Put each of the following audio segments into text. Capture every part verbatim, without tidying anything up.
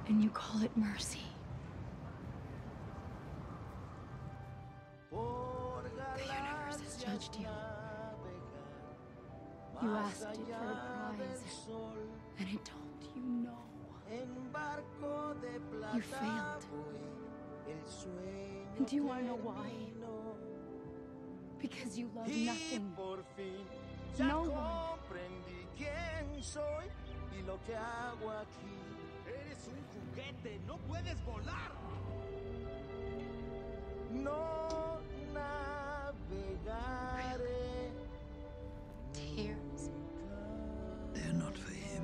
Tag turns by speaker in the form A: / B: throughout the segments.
A: And you call it mercy. The universe has judged you. You asked it for a prize, and it told you no. You failed. And do you want to know why? Because you love nothing. No one.
B: Eres un juguete, no puedes volar.
C: No navegaré.
A: Tears.
D: They're not for him.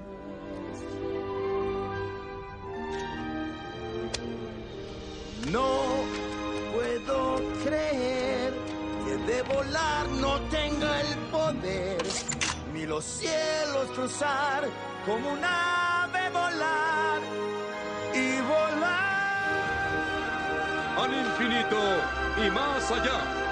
C: No puedo creer que de volar no tenga el poder, ni los cielos cruzar como un ave volar y volar
E: al infinito y más allá.